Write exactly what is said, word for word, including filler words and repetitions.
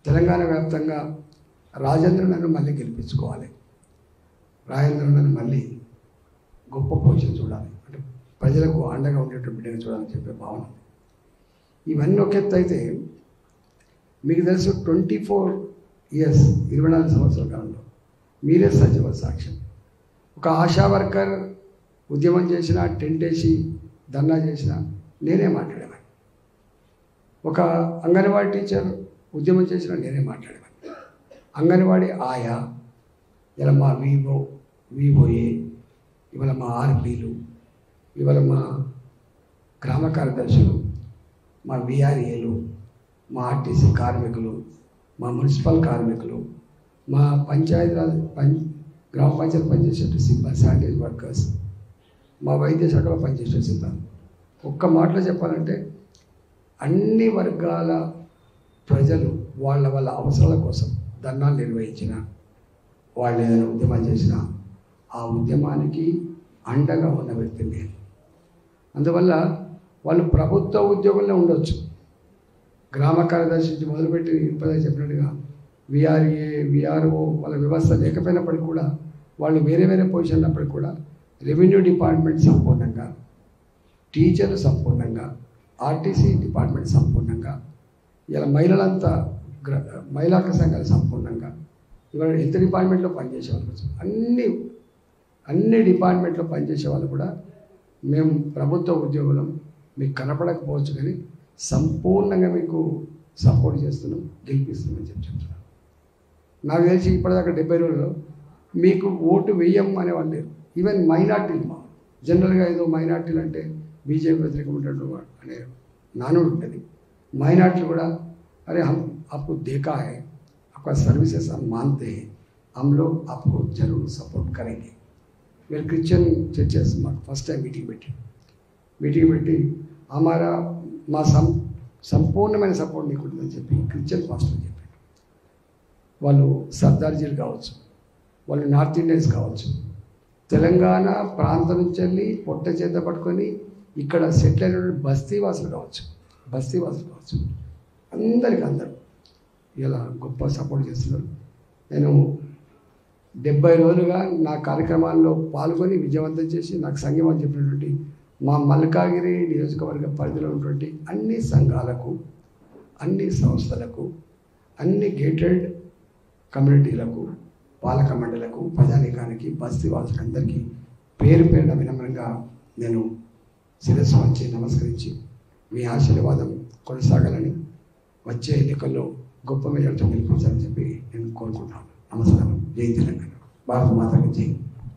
తెలంగాణ వ్యాప్తంగా రాజేంద్ర నన్ను మళ్ళీ గెలిపించుకోవాలి, రాజేంద్ర నన్ను మళ్ళీ గొప్ప పొజిషన్ చూడాలి, అంటే ప్రజలకు అండగా ఉండేటువంటి బిడ్డగా చూడాలని చెప్పే భావన. ఇవన్నీ ఒక ఎత్తు అయితే మీకు తెలుసు ట్వంటీ ఫోర్ ఇయర్స్ ఇరవై నాలుగు సంవత్సరాల కాలంలో మీరే సజీవ సాక్ష్యం. ఒక ఆశా వర్కర్ ఉద్యమం చేసిన, టెంట్ వేసి ధర్నా చేసిన నేనే మాట్లాడేవాడిని. ఒక అంగన్వాడీ టీచర్ ఉద్యమం చేసిన నేనే మాట్లాడేవాడిని. అంగన్వాడీ ఆయా ఇలా మా వివో వివోఏ, ఇవాళ మా ఆర్పీలు, ఇవాళ మా గ్రామ కార్యదర్శులు, మా విఆర్ఏలు, మా ఆర్టీసీ కార్మికులు, మా మున్సిపల్ కార్మికులు, మా పంచాయతీరాజ్ పం గ్రామ పంచాయతీ పనిచేసే సిబ్బంది, శానిటరీ వర్కర్స్, మా వైద్య శాఖలో పనిచేసే సిబ్బంది. ఒక్క మాటలో చెప్పాలంటే అన్ని వర్గాల ప్రజలు వాళ్ళ వాళ్ళ అవసరాల కోసం ధర్నాలు నిర్వహించిన, వాళ్ళు ఏదైనా ఉద్యమాలు చేసినా ఆ ఉద్యమానికి అండగా ఉన్న వ్యక్తి నేను. అందువల్ల వాళ్ళు ప్రభుత్వ ఉద్యోగంలో ఉండొచ్చు, గ్రామ కార్యదర్శి నుంచి మొదలుపెట్టి ఇప్పటికే చెప్పినట్టుగా విఆర్ఏ విఆర్ఓ వాళ్ళ వ్యవస్థ లేకపోయినప్పటికీ కూడా వాళ్ళు వేరే వేరే పొజిషన్ ఉన్నప్పటికీ కూడా రెవెన్యూ డిపార్ట్మెంట్ సంపూర్ణంగా, టీచర్లు సంపూర్ణంగా, ఆర్టీసీ డిపార్ట్మెంట్ సంపూర్ణంగా, ఇలా మహిళలంతా గ్ర మహిళా సంఘాలు సంపూర్ణంగా, ఇవాళ హెల్త్ డిపార్ట్మెంట్లో పనిచేసే వాళ్ళు, అన్ని అన్ని డిపార్ట్మెంట్లో పనిచేసే వాళ్ళు కూడా మేము ప్రభుత్వ ఉద్యోగులం, మీకు కనపడకపోవచ్చు కానీ సంపూర్ణంగా మీకు సపోర్ట్ చేస్తున్నాం, గెలిపిస్తున్నామని చెప్పి చెప్తున్నాను. నాకు తెలిసి ఇప్పటిదాకా డెబ్బై రోజుల్లో మీకు ఓటు వేయం అనేవాళ్ళు లేరు. ఈవెన్ మైనార్టీలు, మా జనరల్గా ఏదో మైనార్టీలు అంటే బీజేపీ వ్యతిరేకం ఉన్నట్టు అనే నానుడు ఉంటుంది. మైనార్టీలు కూడా అరే हम आपको देखा है, आपका सर्विसेज हम मानते हैं, हम लोग आपको जरूर सपोर्ट करेंगे. వీళ్ళు క్రిస్టియన్ చర్చెస్ మాకు ఫస్ట్ టైం మీటింగ్ పెట్టి మీటింగ్ పెట్టి హమారా మా సం సంపూర్ణమైన సపోర్ట్ మీకు ఉంటుందని చెప్పి క్రిస్టియన్ పాస్టర్ చెప్పారు. వాళ్ళు సర్దార్జీలు కావచ్చు, వాళ్ళు నార్త్ ఇండియన్స్ కావచ్చు, తెలంగాణ ప్రాంతం నుంచి వెళ్ళి పొట్ట చేత పట్టుకొని ఇక్కడ సెటిల్ అయినటువంటి బస్తీ వాసులు కావచ్చు, బస్తీ వాసులు కావచ్చు, అందరికీ అందరూ ఇలా గొప్ప సపోర్ట్ చేస్తున్నారు. నేను డెబ్బై రోజులుగా నా కార్యక్రమాల్లో పాల్గొని విజయవంతం చేసి నాకు సంఘం చెప్పినటువంటి మా మల్కాగిరి నియోజకవర్గ పరిధిలో ఉన్నటువంటి అన్ని సంఘాలకు, అన్ని సంస్థలకు, అన్ని గేటెడ్ కమ్యూనిటీలకు, పాలక మండలకు, ప్రజానీకానికి, బస్తీ వాసులకు అందరికీ పేరు పేరున వినమ్రంగా నేను శిరస్సు వంచి నమస్కరించి మీ ఆశీర్వాదం కొనసాగాలని, వచ్చే ఎన్నికల్లో గొప్ప మెజార్టీతో గెలిపించాలని చెప్పి నేను కోరుకుంటున్నాను. నమస్కారం. జై తెలంగాణ. భారత మాతకి జై.